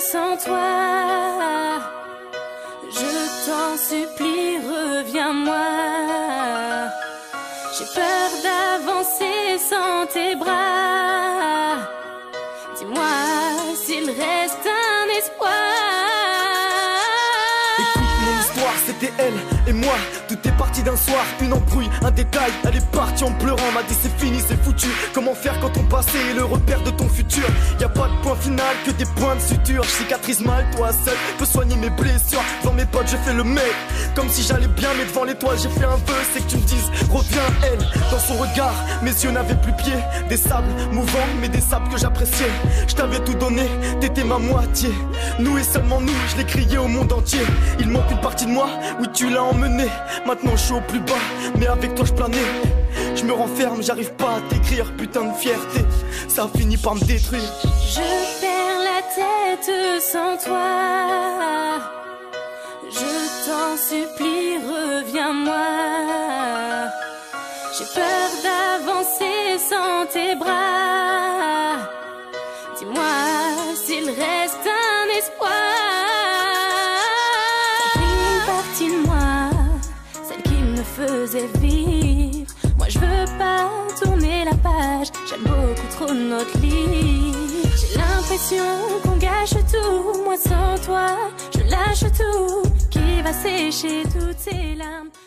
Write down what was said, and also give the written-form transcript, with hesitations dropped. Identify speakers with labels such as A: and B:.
A: sans toi. Je t'en supplie, reviens-moi. J'ai peur d'avancer sans tes bras. Dis-moi s'il reste un espoir.
B: Écoute mon histoire, c'était elle et moi. Tout est parti d'un soir, une embrouille, un détail. Elle est partie en pleurant, m'a dit c'est fini, c'est foutu. Comment faire quand ton passé est le repère de ton futur? Y'a pas de point final, que des points de suture. Je cicatrise mal, toi seul peux soigner mes blessures. Devant mes potes je fais le mec, comme si j'allais bien. Mais devant l'étoile j'ai fait un vœu, c'est que tu me dises reviens. Elle, dans son regard, mes yeux n'avaient plus pied. Des sables mouvants, mais des sables que j'appréciais. Je t'avais tout donné, t'étais ma moitié. Nous et seulement nous, je l'ai crié au monde entier. Il manque une partie de moi, oui tu l'as emmené. Maintenant je suis au plus bas, mais avec toi je planais. Je me renferme, j'arrive pas à t'écrire. Putain de fierté, ça a fini par me détruire.
A: Je perds la tête sans toi. Je t'en supplie, reviens-moi. J'ai peur d'avancer sans tes bras. Dis-moi s'il reste un espoir. Une partie de moi, celle qui me faisait vivre. Moi je veux pas tourner la page, j'aime beaucoup trop notre livre. J'ai l'impression qu'on gâche tout, moi sans toi je lâche tout. Qui va sécher toutes ces larmes?